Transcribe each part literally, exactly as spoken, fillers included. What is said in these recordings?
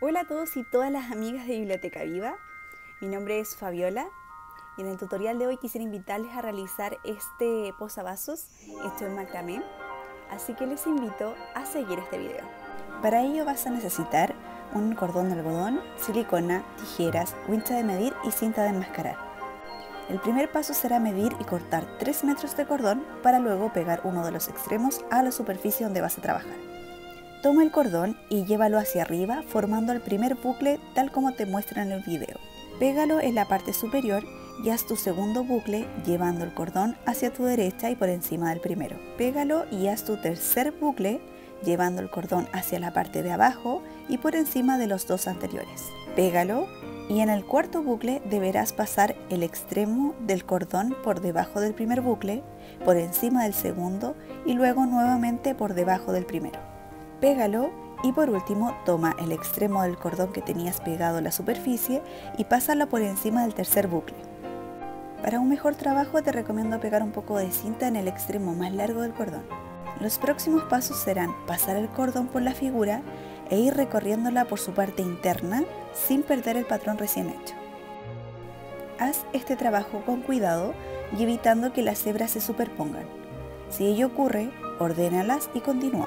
Hola a todos y todas las amigas de Biblioteca Viva. Mi nombre es Fabiola y en el tutorial de hoy quisiera invitarles a realizar este posavasos hecho en macramé, así que les invito a seguir este video. Para ello vas a necesitar un cordón de algodón, silicona, tijeras, wincha de medir y cinta de enmascarar. El primer paso será medir y cortar tres metros de cordón para luego pegar uno de los extremos a la superficie donde vas a trabajar. Toma el cordón y llévalo hacia arriba formando el primer bucle tal como te muestra en el video. Pégalo en la parte superior y haz tu segundo bucle llevando el cordón hacia tu derecha y por encima del primero. Pégalo y haz tu tercer bucle llevando el cordón hacia la parte de abajo y por encima de los dos anteriores. Pégalo y en el cuarto bucle deberás pasar el extremo del cordón por debajo del primer bucle, por encima del segundo y luego nuevamente por debajo del primero. Pégalo y por último toma el extremo del cordón que tenías pegado a la superficie y pásalo por encima del tercer bucle. Para un mejor trabajo te recomiendo pegar un poco de cinta en el extremo más largo del cordón. Los próximos pasos serán pasar el cordón por la figura e ir recorriéndola por su parte interna sin perder el patrón recién hecho. Haz este trabajo con cuidado y evitando que las hebras se superpongan. Si ello ocurre, ordénalas y continúa.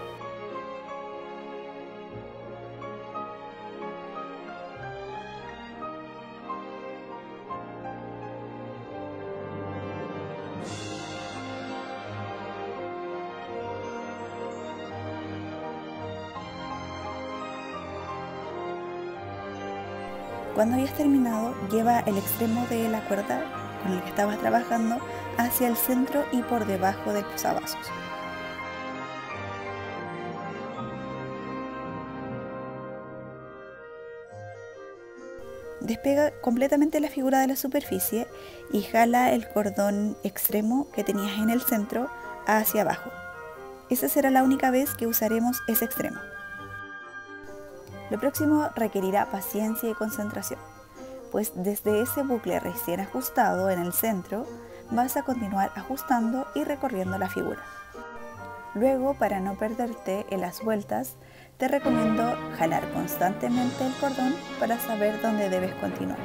Cuando hayas terminado, lleva el extremo de la cuerda con el que estabas trabajando hacia el centro y por debajo del posavasos. Despega completamente la figura de la superficie y jala el cordón extremo que tenías en el centro hacia abajo. Esa será la única vez que usaremos ese extremo. Lo próximo requerirá paciencia y concentración, pues desde ese bucle recién ajustado en el centro vas a continuar ajustando y recorriendo la figura. Luego, para no perderte en las vueltas, te recomiendo jalar constantemente el cordón para saber dónde debes continuar.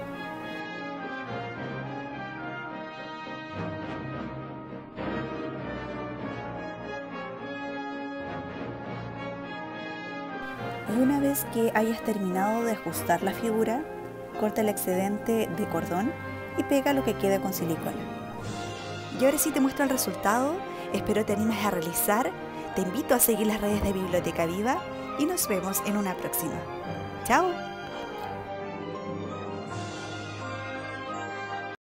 Y una vez que hayas terminado de ajustar la figura, corta el excedente de cordón y pega lo que quede con silicona. Y ahora sí te muestro el resultado, espero te animes a realizar, te invito a seguir las redes de Biblioteca Viva y nos vemos en una próxima. ¡Chao!